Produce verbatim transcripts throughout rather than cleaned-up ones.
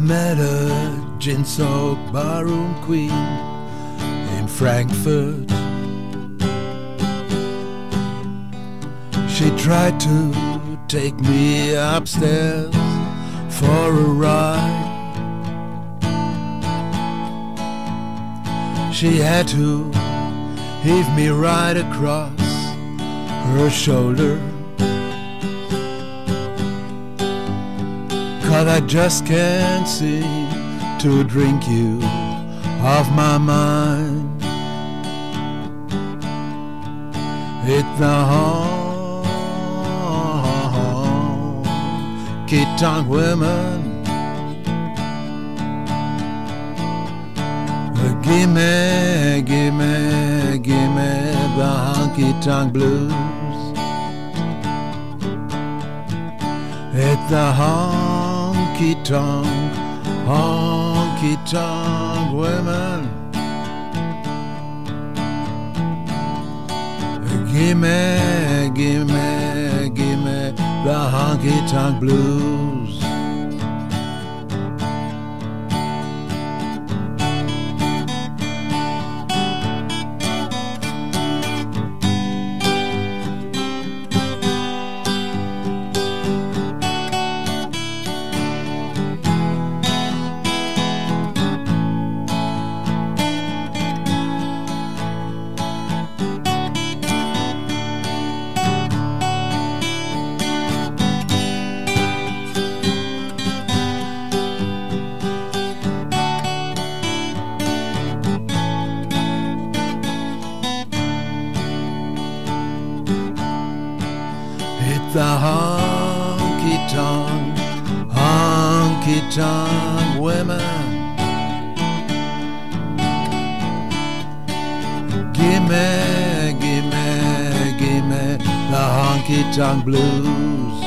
met a gin-soaked barroom queen in Frankfurt. She tried to take me upstairs for a ride. She had to heave me right across her shoulder, 'cause I just can't seem to drink you off my mind. It's the honky-tonk women. Gimme, gimme, gimme the honky-tonk blues. It's the honky-tonk, honky-tonk women. Gimme, gimme, gimme the honky-tonk blues. The honky-tonk, honky-tonk women. Gimme, gimme, gimme the honky-tonk blues.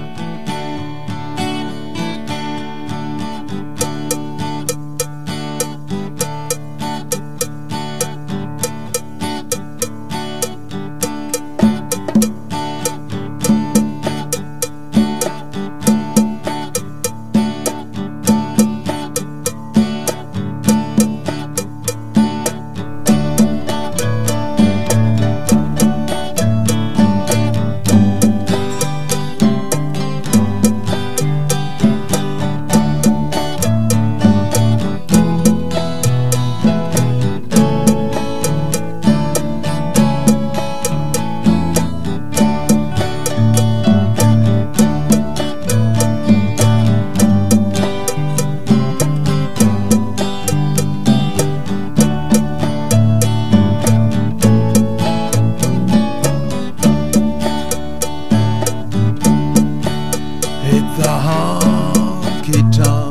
The honky-tonk,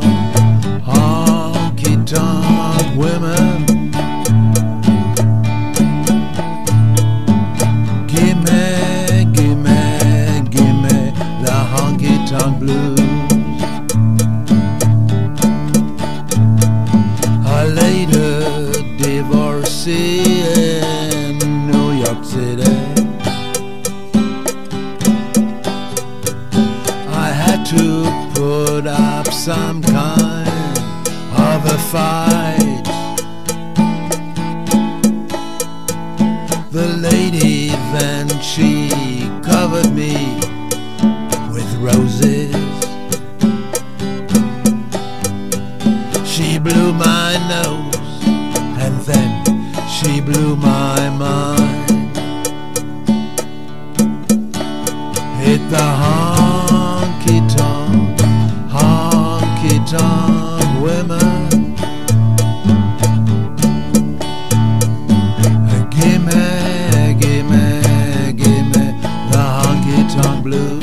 honky-tonk women. Gimme, gimme, gimme the honky-tonk blues. I later divorcee in New York City. To put up some kind of a fight. The lady then she covered me with roses. She blew my nose and then she blew my mind. Hit the honky-tonk, honky-tonk women. Gimme, gimme, gimme the honky-tonk blues.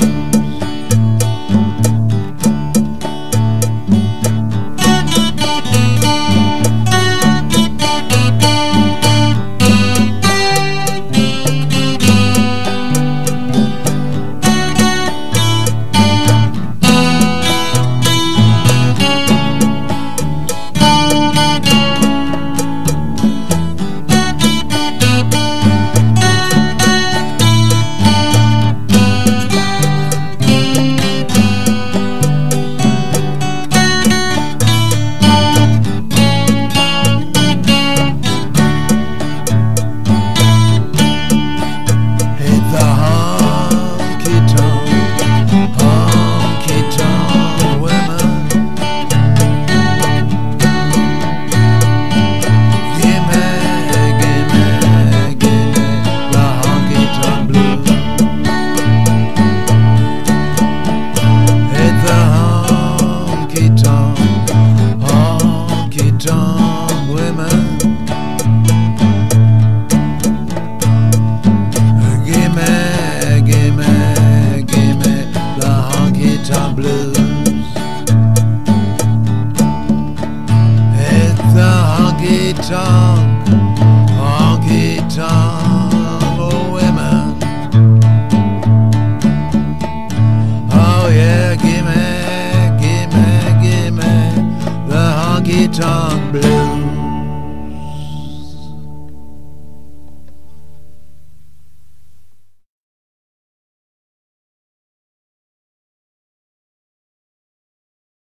honky tonk, honky tonk for women. Oh yeah, gimme, gimme, gimme the honky tonk blues.